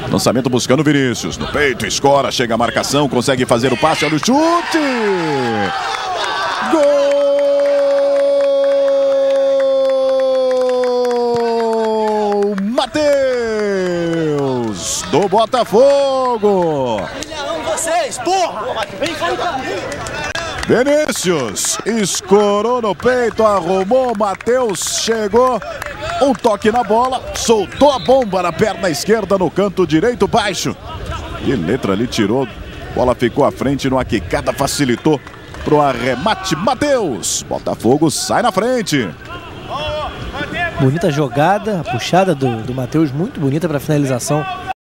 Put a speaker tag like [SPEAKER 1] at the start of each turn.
[SPEAKER 1] Lançamento buscando Vinícius. No peito, escora, chega a marcação, consegue fazer o passe, olha o chute! Gol! Matheus, do Botafogo!
[SPEAKER 2] Vocês, porra!
[SPEAKER 1] Vinícius escorou no peito, arrumou, Matheus chegou, um toque na bola, soltou a bomba na perna esquerda no canto direito baixo. E letra ali tirou, bola ficou à frente numa quicada, facilitou pro arremate. Matheus, Botafogo sai na frente.
[SPEAKER 3] Bonita jogada, a puxada do Matheus, muito bonita para finalização.